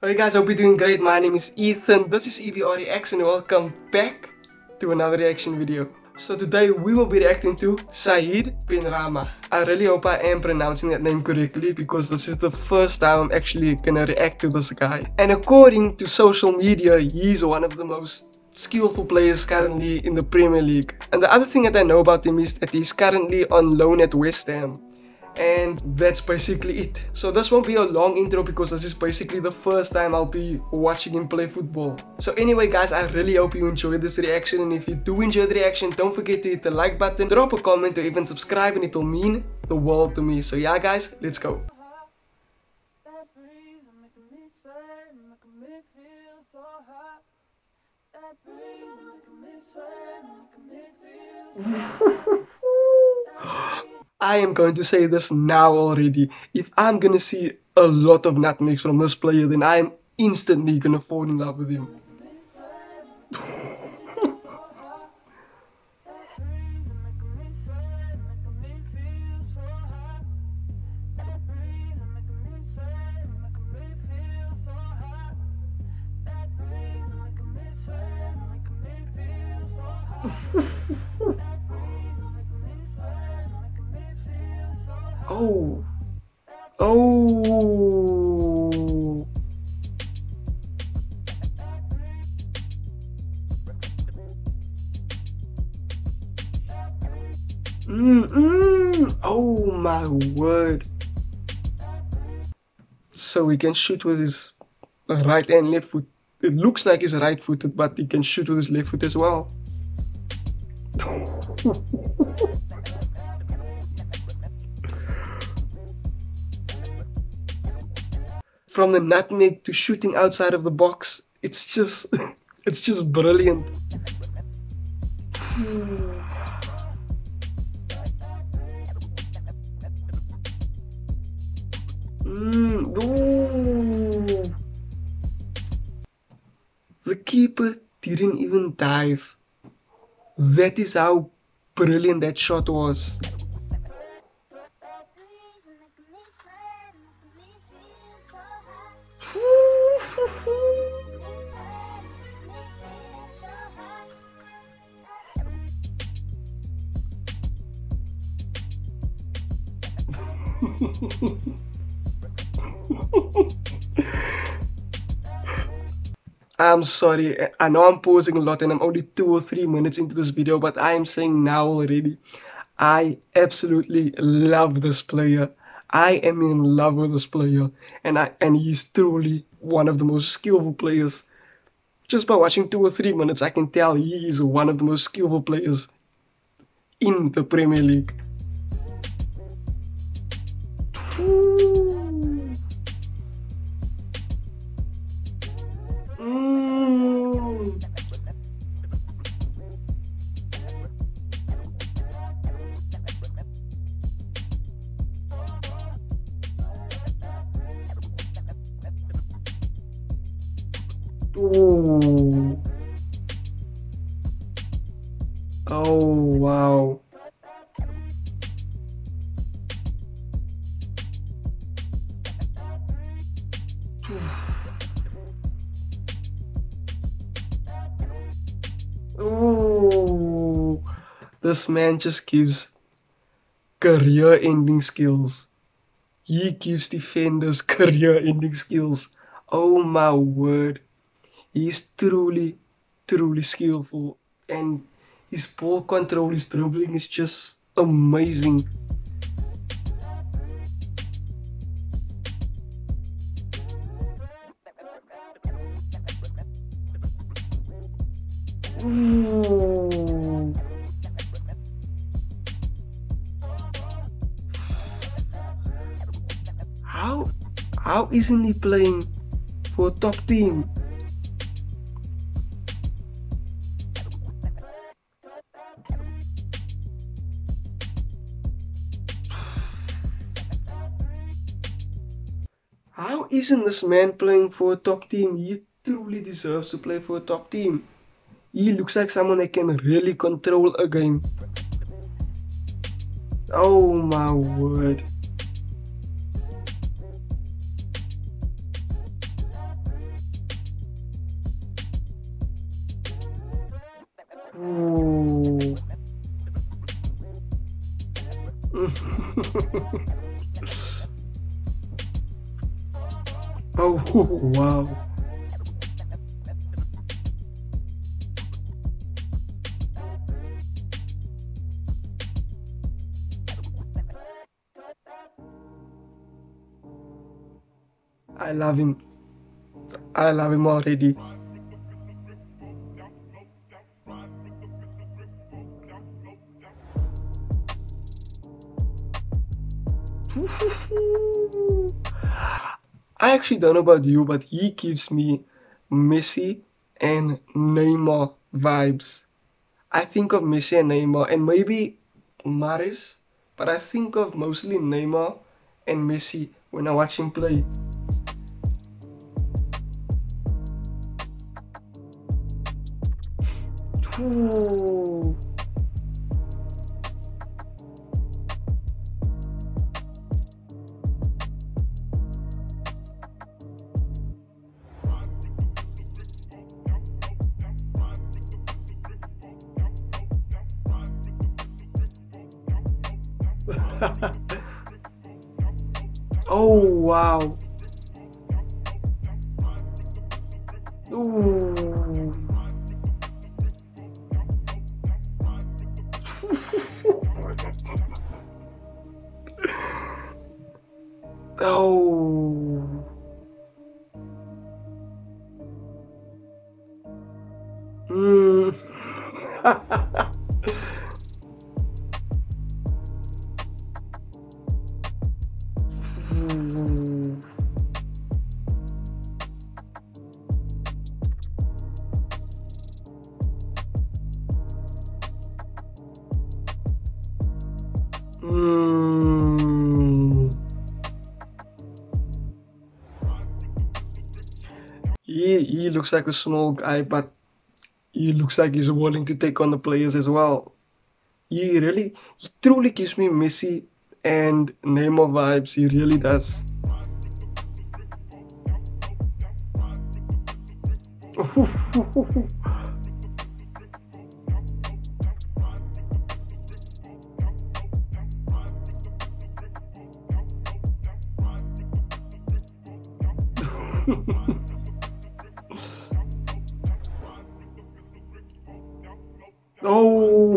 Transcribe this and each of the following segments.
Hey guys, hope you're doing great. My name is Ethan. This is EVR Reaction and welcome back to another reaction video. So today we will be reacting to Saeed Penrama. I really hope I am pronouncing that name correctly because this is the first time I'm actually gonna react to this guy. And according to social media, he's one of the most skillful players currently in the Premier League. And the other thing that I know about him is that he's currently on loan at West Ham. And that's basically it. So this won't be a long intro because this is basically the first time I'll be watching him play football. So anyway guys, I really hope you enjoyed this reaction, and if you do enjoy the reaction, don't forget to hit the like button, drop a comment, or even subscribe, and it'll mean the world to me. So yeah guys, let's go. I am going to say this now already. If I'm gonna see a lot of nutmegs from this player, then I am instantly gonna fall in love with him. Oh. Oh. Oh my word. So he can shoot with his right and left foot. It looks like he's right footed, but he can shoot with his left foot as well. From the nutmeg to shooting outside of the box, it's just brilliant. Ooh. The keeper didn't even dive. That is how brilliant that shot was. I'm sorry, I know I'm pausing a lot and I'm only 2 or 3 minutes into this video, but I am saying now already, I absolutely love this player. I am in love with this player, and he's truly one of the most skillful players. Just by watching 2 or 3 minutes, I can tell he is one of the most skillful players in the Premier League. Ooh. Oh wow. Ooh. This man just gives career-ending skills. He gives defenders career-ending skills. Oh my word. He's truly skillful, and his ball control, his dribbling is just amazing. Ooh. How isn't he playing for a top team? How isn't this man playing for a top team? He truly deserves to play for a top team. He looks like someone that can really control a game. Oh my word. Oh, wow. I love him. I love him already. I actually don't know about you, but he gives me Messi and Neymar vibes. I think of Messi and Neymar and maybe Maris, but I think of mostly Neymar and Messi when I watch him play. Ooh. Oh wow. Ooh. Oh. Mm. Ooh. Mm. He looks like a small guy, but he looks like he's willing to take on the players as well. He truly gives me Messi and Neymar vibes. He really does. Oh.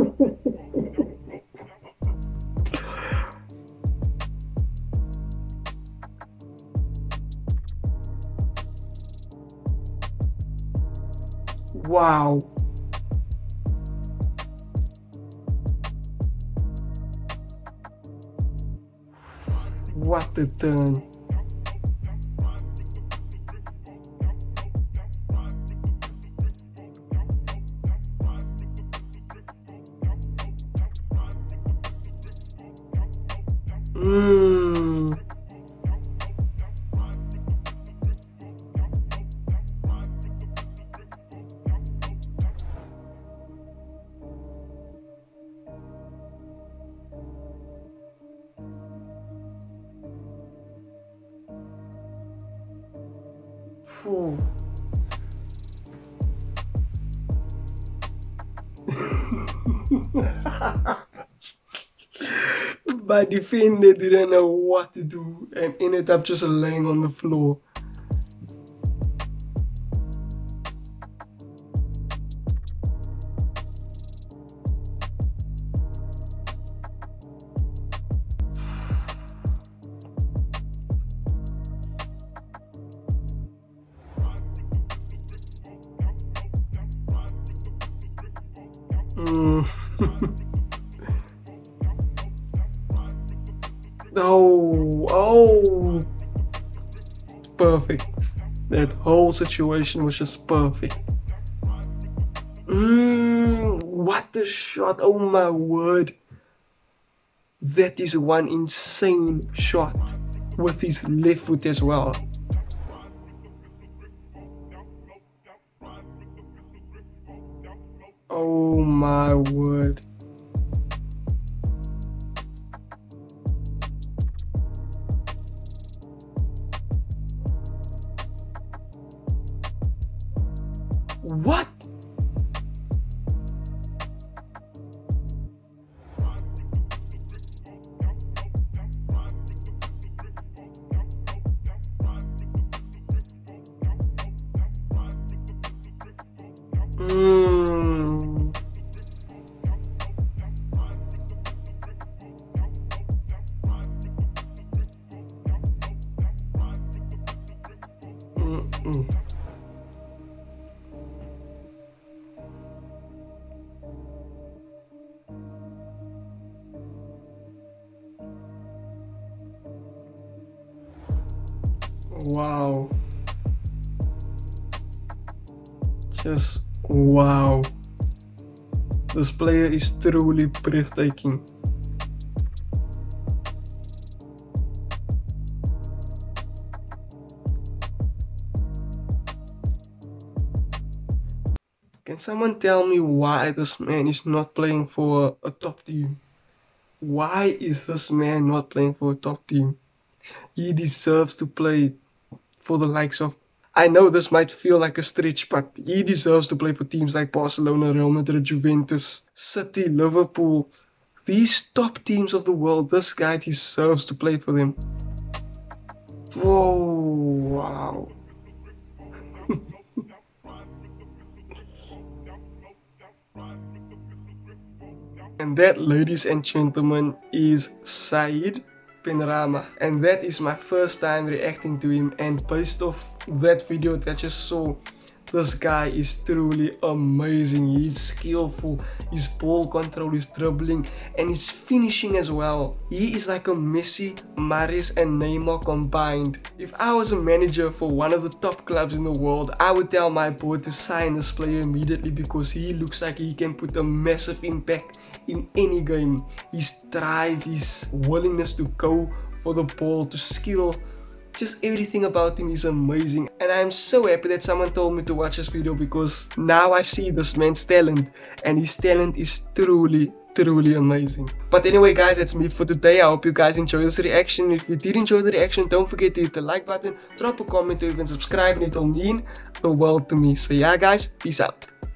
Wow. What a turn. Mm. Phew. My defender didn't know what to do and ended up just laying on the floor. Mm. Oh, perfect. That whole situation was just perfect. What a shot! Oh my word. That is one insane shot with his left foot as well. Oh my word. What? Mm. Mm-mm. Wow. Just wow. This player is truly breathtaking. Can someone tell me why this man is not playing for a top team? Why is this man not playing for a top team? He deserves to play for the likes of. I know this might feel like a stretch, but he deserves to play for teams like Barcelona, Real Madrid, Juventus, City, Liverpool. These top teams of the world, this guy deserves to play for them. Whoa, wow. And that, ladies and gentlemen, is Said Benrahma. And that is my first time reacting to him. And based off that video that you saw, this guy is truly amazing. He's skillful, his ball control, his dribbling, and his finishing as well. He is like a Messi, Maris, and Neymar combined. If I was a manager for one of the top clubs in the world, I would tell my board to sign this player immediately because he looks like he can put a massive impact in any game. His drive, his willingness to go for the ball, to skill, just everything about him is amazing. And I'm so happy that someone told me to watch this video because now I see this man's talent, and his talent is truly amazing. But anyway guys, that's me for today. I hope you guys enjoyed this reaction. If you did enjoy the reaction, don't forget to hit the like button, drop a comment, or even subscribe, and it will mean the world to me. So yeah guys, peace out.